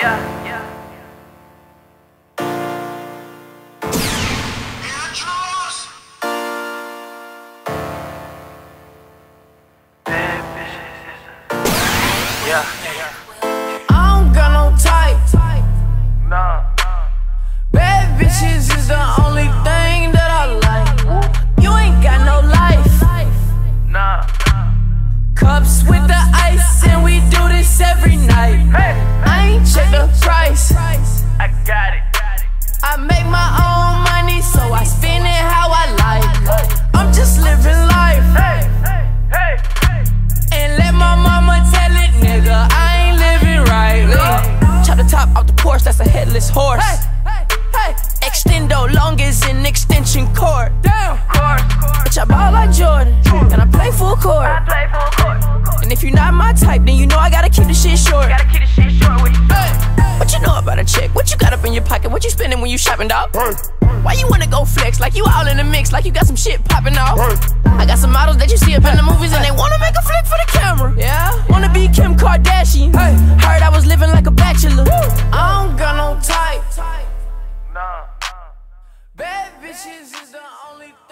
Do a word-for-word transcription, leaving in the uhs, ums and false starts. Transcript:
yeah, yeah. Yeah, yeah. I don't got no type. Nah. Bad bitches is the only thing that I like. You ain't got no life. Nah. Cups with the ice, and we do this every night. Hey, I ain't check the price. I got it. I make my own money, so I spend it how I like. I'm just living life. Hey, hey, hey, hey. And let my mama tell it, nigga, I ain't living right. Look, chop the top off the Porsche, that's a headless horse. Hey, hey, hey. Extendo long as an extension cord. Damn. Course, course. Bitch, I ball like Jordan, and I play full court. I play full court. And if you're not my type, then you know I gotta keep the shit short. Gotta keep the shit short with you. Hey, what you know about a chick? What you got up in your pocket? What you spending when you shopping, dog? Why you wanna go flex like you all in the mix, like you got some shit popping off? I got some models that you see up in the movies and they wanna make a flick for the camera. Yeah, wanna be Kim Kardashian. Hey, heard I was living like a bachelor. I don't got no type. Nah. Bad bitches is the only thing.